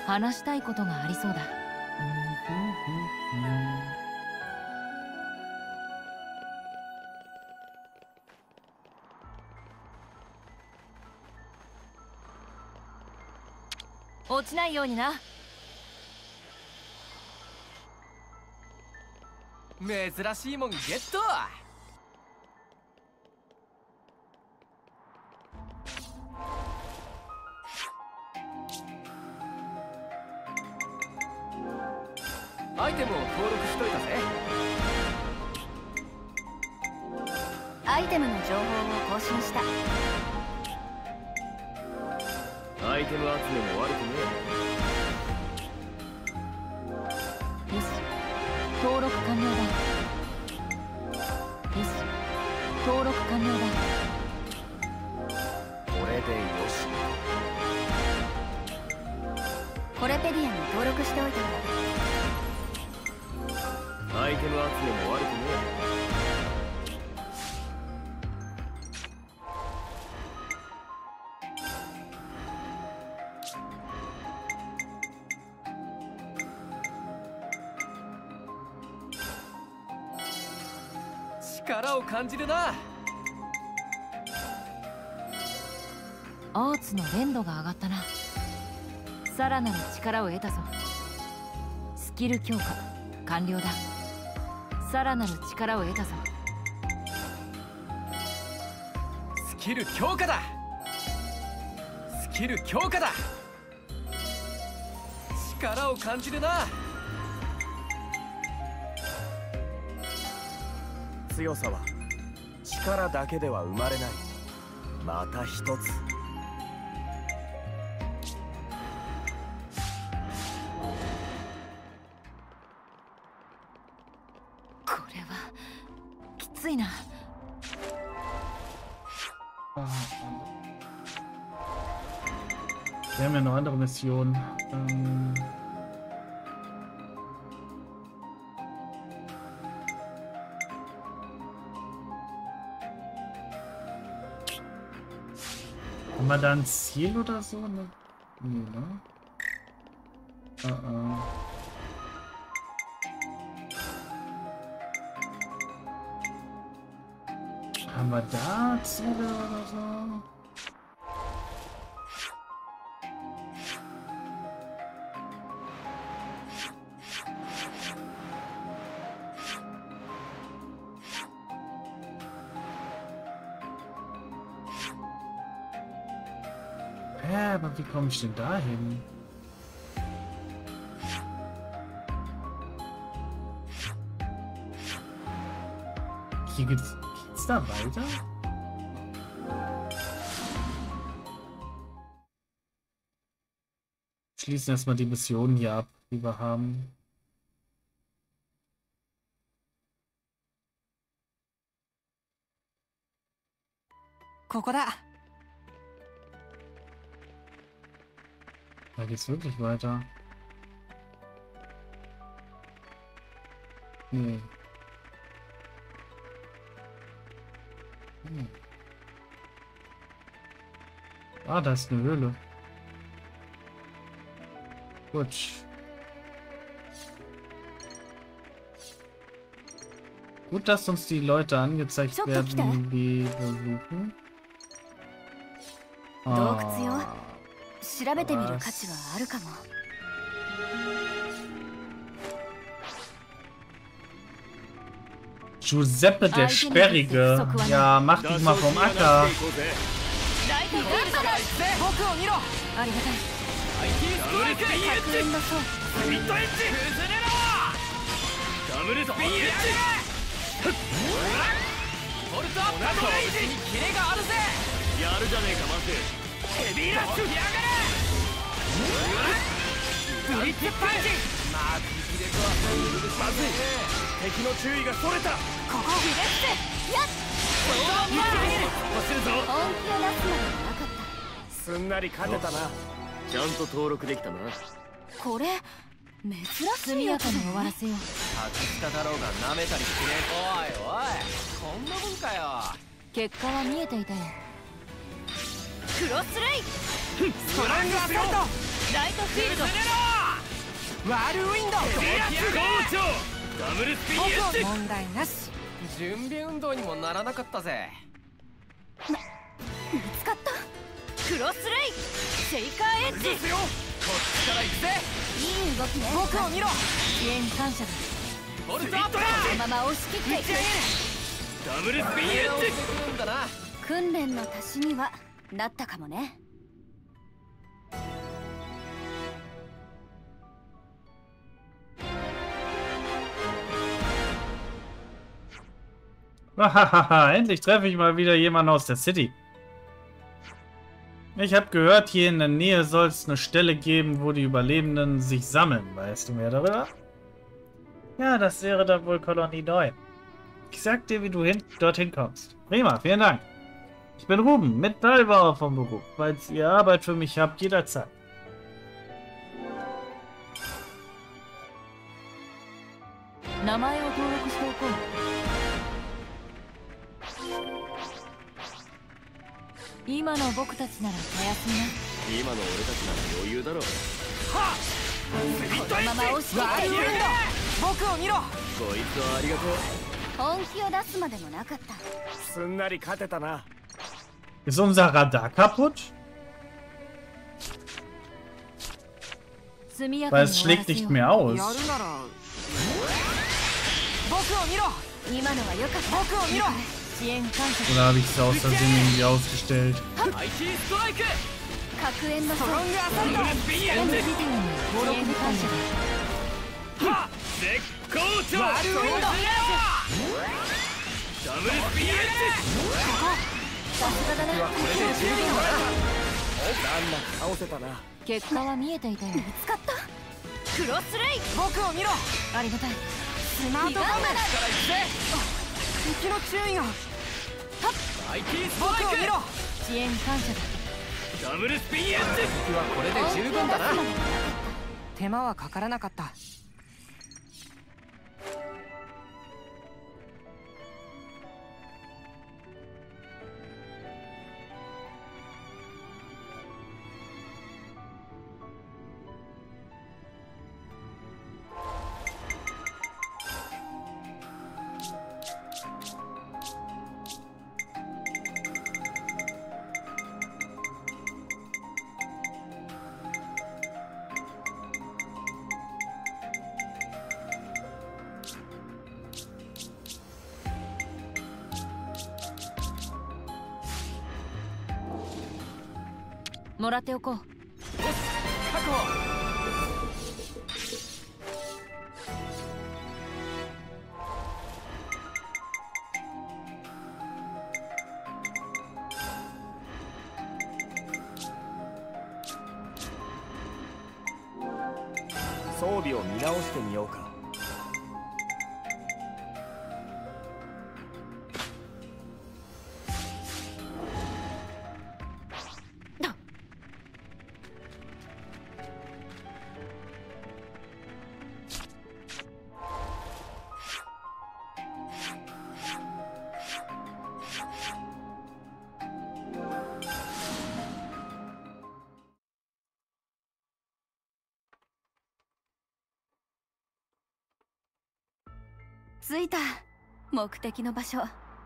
話したいことがありそうだ。落ちないようにな。 珍しいもんゲット。アイテムを登録しといたぜ。 アイテムの情報を更新した。 アイテム集めも悪くねえ。よし、登録完了だ。よし、登録完了だ。 これでよし。 コレペディアに登録しておいたんだ。 アイテム集めも悪くねえ。力を感じるな。 アーツの連度が上がったな。さらなる力を得たぞ。スキル強化完了だ。さらなる力を得たぞ。 スキル強化だ。スキル強化だ。力を感じるな。強さは力だけでは生まれない。また一つ。 これはきついな。 Wir haben ja noch andere Missionen. Haben wir da ein Ziel oder so? Ne? Nee, ne? Haben wir da Ziele oder so? Aber wie komme ich denn da hin? Hier geht's da weiter? Schließen erstmal die Missionen hier ab, die wir haben. Da geht's wirklich weiter. Nee. Ah, da ist eine Höhle. Gut. Gut, dass uns die Leute angezeigt werden, die wir suchen. 調べてみる価値はあるかも。 Giuseppe der Sperrige. Ja, mach dich mal vom Acker. すんなり勝てたな。ちゃんと登録できたな。 これ珍しい。速やかに終わらせよう。 格下だろうが舐めたりしねえ。おいおい、こんなもんかよ。 結果は見えていたよ。クロスレイストラングアサルト。 ライトフィールドワールウィンドダブルスピンエッジ。 問題なし。準備運動にもならなかったぜ。 見つかった。クロスレイシェイカーエッジ。 ですよ。こっちから行くぜ。 いい動きね。 僕を見ろ。 支援感謝だ。 ボルトアップだ。 このまま押し切っていく。 ダブルスピンエッジ。 くんだな。 訓練の足しにはなったかもね。 Hahaha, endlich treffe ich mal wieder jemanden aus der City. Ich habe gehört, hier in der Nähe soll es eine Stelle geben, wo die Überlebenden sich sammeln. Weißt du mehr darüber? Ja, das wäre dann wohl Kolonie 9. Ich sag dir, wie du dorthin kommst. Prima, vielen Dank. Ich bin Ruben, Metallbauer vom Beruf. Falls ihr Arbeit für mich habt, jederzeit. Name 今の僕たちならたやすいな。 今の俺たちなら余裕だろう。 はっ。 このまま押し切っていくんだ。 僕を見ろ。 こいつはありがとう。 本気を出すまでもなかった。 すんなり勝てたな。 Ist unser Radar kaputt? Weil es schlägt nicht mehr aus. やるなら僕を見ろ。 今のは良かった。僕を見ろ。支援感謝。 Oder habe ich es aus Versehen irgendwie ausgestellt? IT ストライク。 核炎のストロングアサルト。 本ビデオに登録感謝だ。 はっ絶好調。 ワールウィンドダブルスピンエッジ。 さすがだな。 これで十分だな。 難なく倒せたな。 結果は見えていたよ。見つかった。クロスレイ。 僕を見ろ。 ありがたい。 スマートフォンから行くぜ。敵の注意が。IT ストライク。僕を見ろ。 支援感謝だ。 ダブルスピンエッジ。 敵はこれで十分だな。手間はかからなかった。 もらっておこう。 よし、確保。 装備を見直してみようか。 着いた。目的の場所。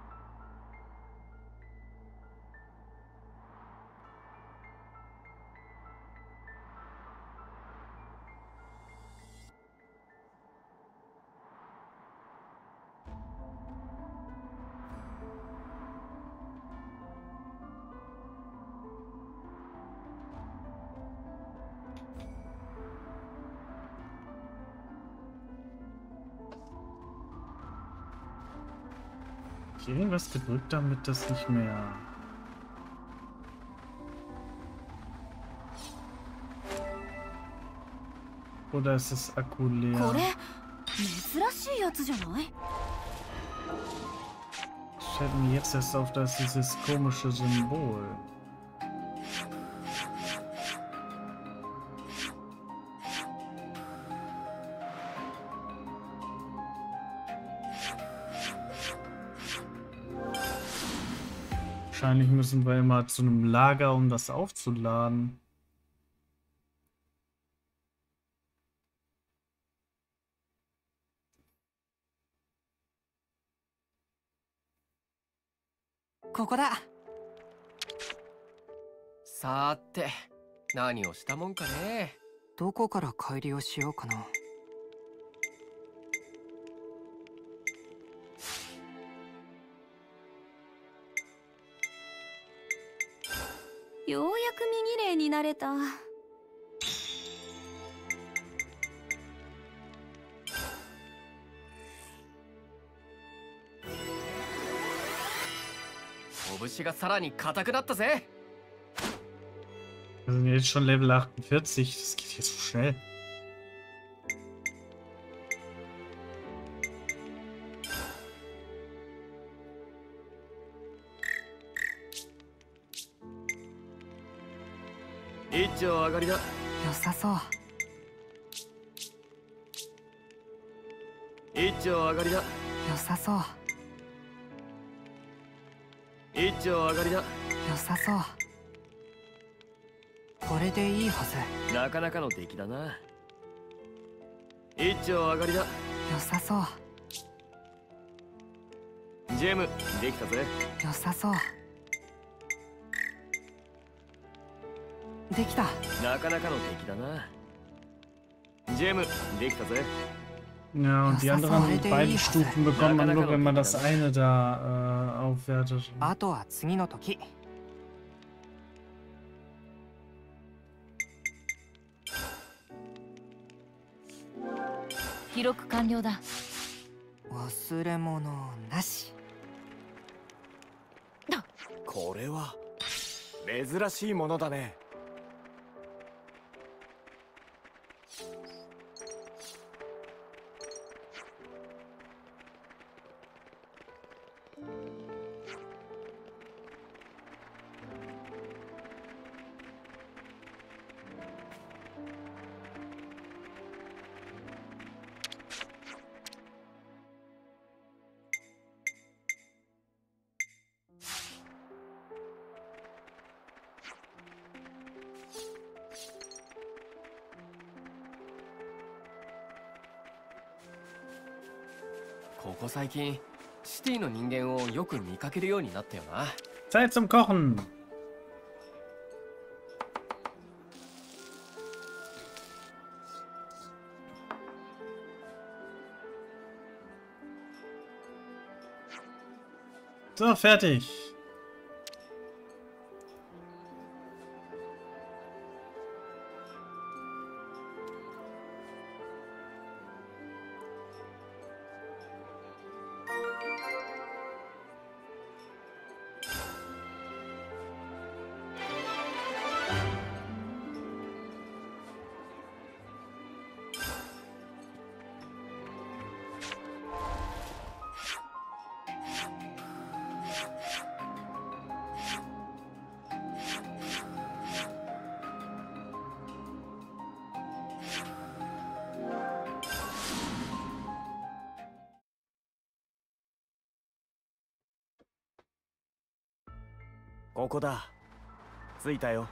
Irgendwas gedrückt, damit das nicht mehr... Oder ist das Akku leer? これ珍しいやつじゃない？ Fällt mir jetzt erst auf, dass dieses komische Symbol. Wahrscheinlich müssen wir immer zu einem Lager, um das aufzuladen. ここだ。さーて、何をしたもんかね。どこから帰りをしようかな。 ようやく右霊になれた。 拳がさらに硬くなったぜ。 Wir sind jetzt schon Level 48. Das geht hier so schnell. Ich上がりだ。 良さそう。 一丁上がりだ。 良さそう。 一丁上がりだ。 良さそう。これでいいはず。 なかなかの出来だな。一丁上がりだ。 良さそう。 ジェムできたぜ。 良さそう。できた。 なかなかの出来だな。ジェムできたぜ。 Ja, und die anderen beiden Stufen bekommt man nur, wenn man das eine da aufwertet. あとは次の時。 記録完了だ。 忘れ物なし。 これは珍しいものだね。 ここ最近シティの人間をよく見かけるようになったよな。 Zeit zum Kochen. So, fertig. ここだ。着いたよ。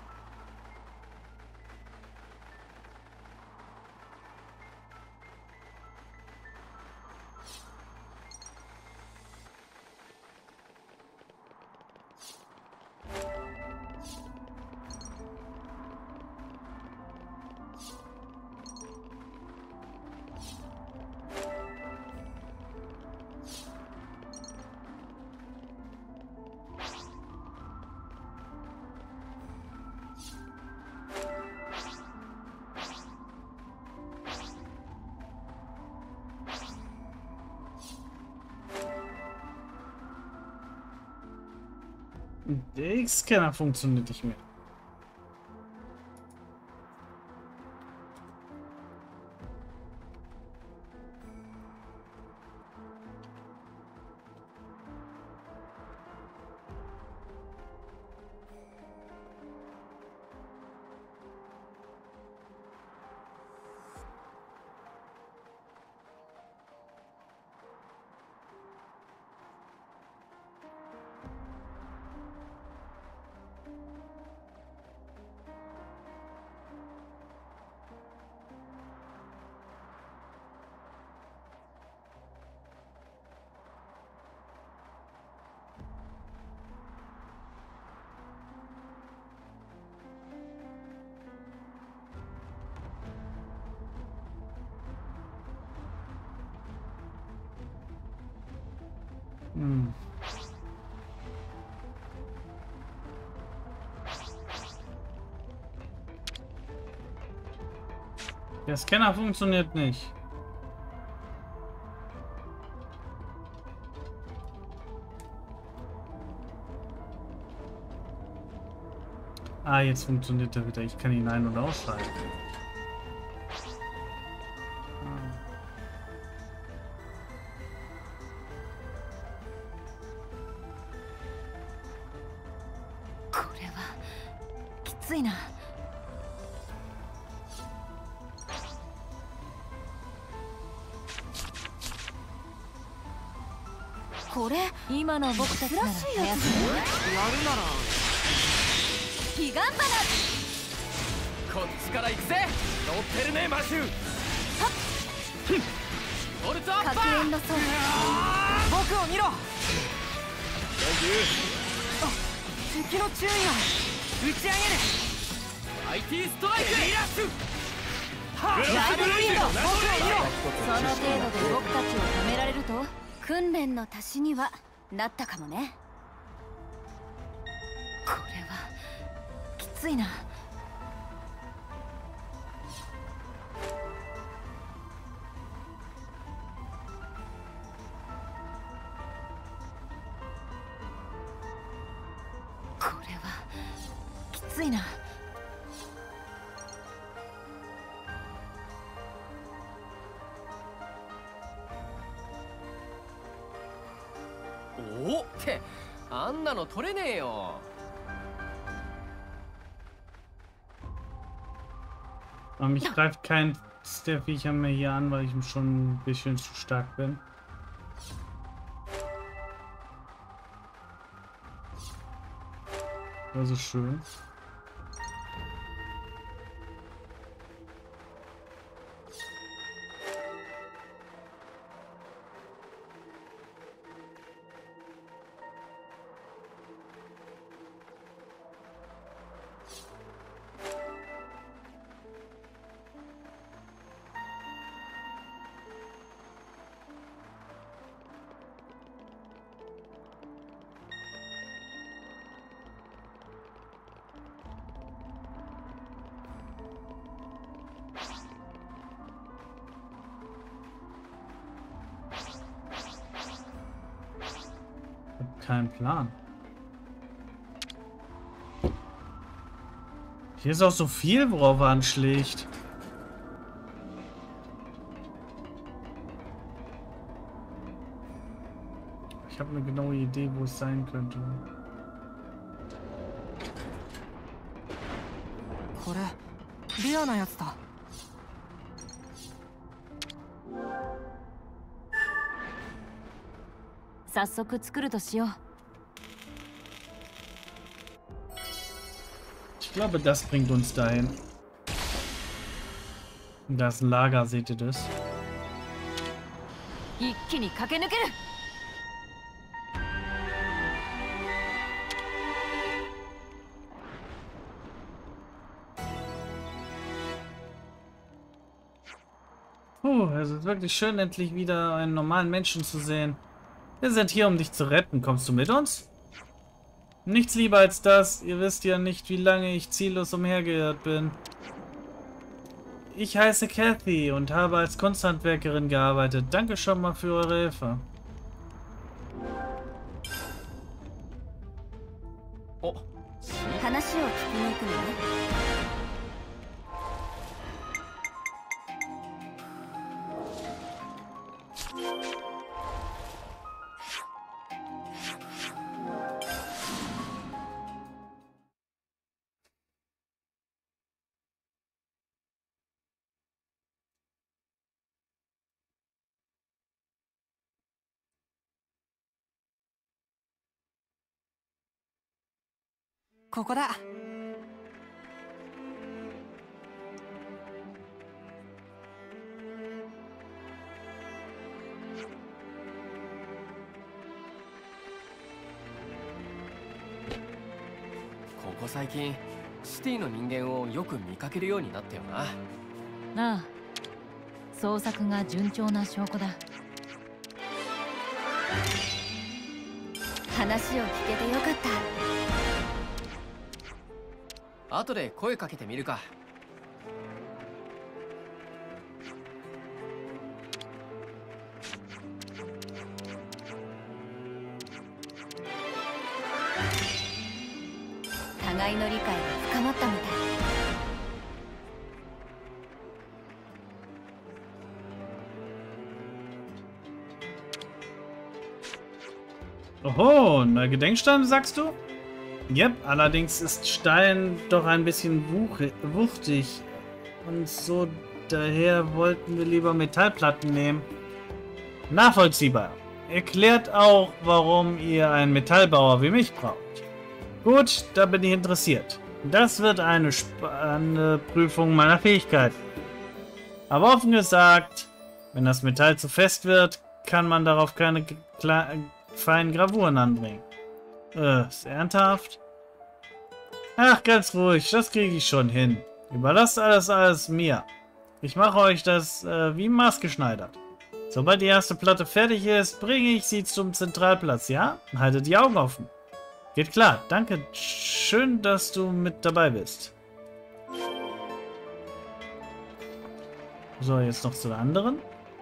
Der X-Scanner funktioniert nicht mehr. Der Scanner funktioniert nicht. Ah, jetzt funktioniert er wieder. Ich kann ihn ein- und ausschalten. これ今の僕たちなら早すぎる。やるなら彼岸花。 こっちから行くぜ。乗ってるねマシュー。ボルトアッパー。 核煙の層。 僕を見ろ。敵の注意を打ち上げる。IT ストライク。リラッシュ。 ガードウィンド。 僕を見ろ。 その程度で僕たちを止められると。 訓練の足しにはなったかもね。 これはきついな。これはきついな。 おってあんなの取れねえよ。 Mich greift keins der Viecher mehr hier an, weil ich schon ein bisschen zu stark bin. Das ist schön. Kein Plan. Hier ist auch so viel, worauf er anschlägt. Ich habe eine genaue Idee, wo es sein könnte. これレアなやつだ。 早速作るとしよう。 Ich glaube, das bringt uns dahin. Das Lager, seht ihr das? 一気に駆け抜ける。 Es ist wirklich schön, endlich wieder einen normalen Menschen zu sehen. Wir sind hier, um dich zu retten. Kommst du mit uns? Nichts lieber als das. Ihr wisst ja nicht, wie lange ich ziellos umhergeirrt bin. Ich heiße Kathy und habe als Kunsthandwerkerin gearbeitet. Danke schon mal für eure Hilfe. Oh. 話を聞きに行くのね。 ここだ。ここ最近シティの人間をよく見かけるようになったよな。 ああ、捜索が順調な証拠だ。 話を聞けてよかった。 後で声かけてみるか。 互いの理解が深まったみたい。 Oho, neuer Gedenkstein, sagst du? Yep, allerdings ist Stein doch ein bisschen wuchtig. Und so daher wollten wir lieber Metallplatten nehmen. Nachvollziehbar. Erklärt auch, warum ihr einen Metallbauer wie mich braucht. Gut, da bin ich interessiert. Das wird eine spannende Prüfung meiner Fähigkeiten. Aber offen gesagt, wenn das Metall zu fest wird, kann man darauf keine feinen Gravuren anbringen. Ist ernsthaft? Ach, ganz ruhig, das kriege ich schon hin. Überlasst alles mir. Ich mache euch das wie maßgeschneidert. Sobald die erste Platte fertig ist, bringe ich sie zum Zentralplatz, ja? Haltet die Augen offen. Geht klar, danke. Schön, dass du mit dabei bist. So, jetzt noch zu den anderen.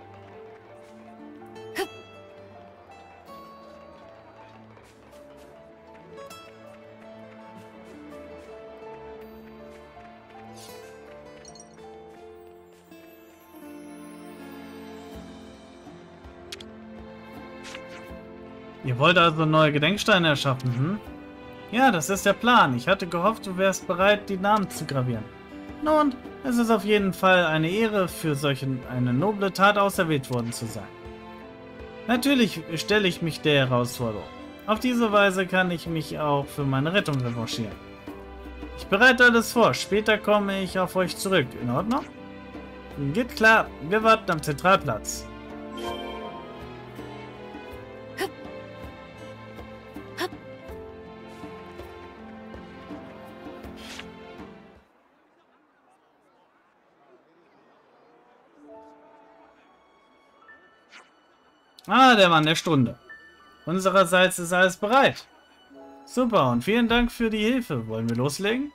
Ihr wollt also neue Gedenksteine erschaffen, hm? Ja, das ist der Plan. Ich hatte gehofft, du wärst bereit, die Namen zu gravieren. Nun, es ist auf jeden Fall eine Ehre, für eine noble Tat auserwählt worden zu sein. Natürlich stelle ich mich der Herausforderung. Auf diese Weise kann ich mich auch für meine Rettung revanchieren. Ich bereite alles vor. Später komme ich auf euch zurück. In Ordnung? Geht klar. Wir warten am Zentralplatz. Ah, der Mann der Stunde. Unsererseits ist alles bereit. Super, und vielen Dank für die Hilfe. Wollen wir loslegen?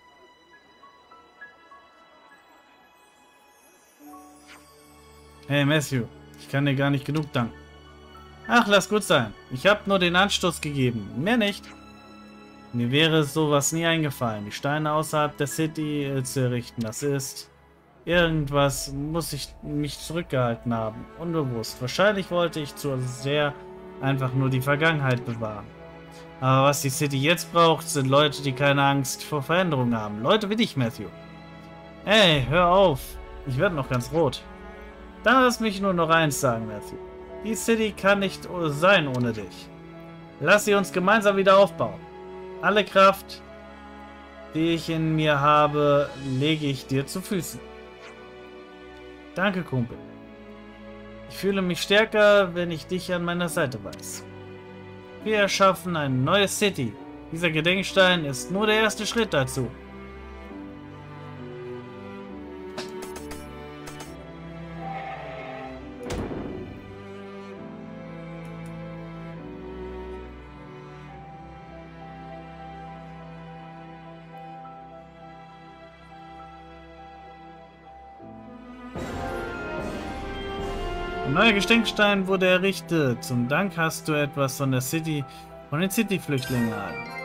Hey Matthew, ich kann dir gar nicht genug danken. Ach, lass gut sein. Ich habe nur den Anstoß gegeben, mehr nicht. Mir wäre sowas nie eingefallen, die Steine außerhalb der City zu errichten. Das ist... Irgendwas muss ich mich zurückgehalten haben. Unbewusst. Wahrscheinlich wollte ich zu sehr einfach nur die Vergangenheit bewahren. Aber was die City jetzt braucht, sind Leute, die keine Angst vor Veränderungen haben. Leute wie dich, Matthew. Hey, hör auf. Ich werde noch ganz rot. Dann lass mich nur noch eins sagen, Matthew. Die City kann nicht sein ohne dich. Lass sie uns gemeinsam wieder aufbauen. Alle Kraft, die ich in mir habe, lege ich dir zu Füßen. Danke, Kumpel. Ich fühle mich stärker, wenn ich dich an meiner Seite weiß. Wir erschaffen eine neue City. Dieser Gedenkstein ist nur der erste Schritt dazu. Ein neuer Gedenkstein wurde errichtet. Zum Dank hast du etwas von den City-Flüchtlingen erhalten.